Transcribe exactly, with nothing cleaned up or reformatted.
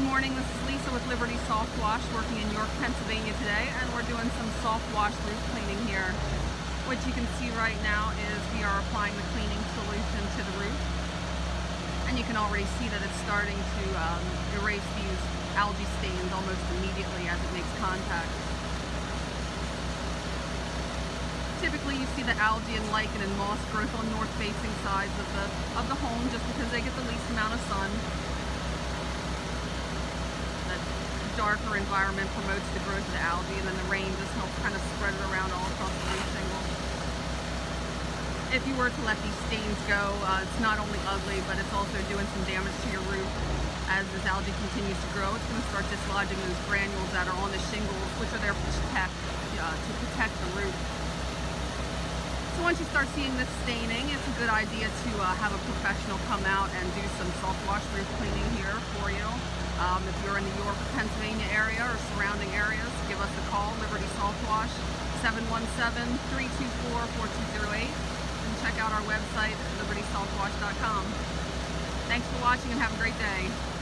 morning, this is Lisa with Liberty Softwash working in York, Pennsylvania today, and we're doing some softwash roof cleaning here. What you can see right now is we are applying the cleaning solution to the roof, and you can already see that it's starting to um, erase these algae stains almost immediately as it makes contact. Typically you see the algae and lichen and moss growth on north-facing sides of the, of the home just because they get the least amount of sun. That darker environment promotes the growth of the algae, and then the rain just helps kind of spread it around all across the roof shingle. If you were to let these stains go, uh, it's not only ugly, but it's also doing some damage to your roof. As this algae continues to grow, it's going to start dislodging those granules that are on the shingles, which are there to protect, uh, to protect the roof. So once you start seeing this staining, it's a good idea to uh, have a professional come out and do some softwash roof cleaning here for you. Um, if you're in the York, Pennsylvania area or surrounding areas, give us a call, Liberty Softwash, seven one seven, three two four, four two zero eight, and check out our website, liberty softwash dot com. Thanks for watching and have a great day.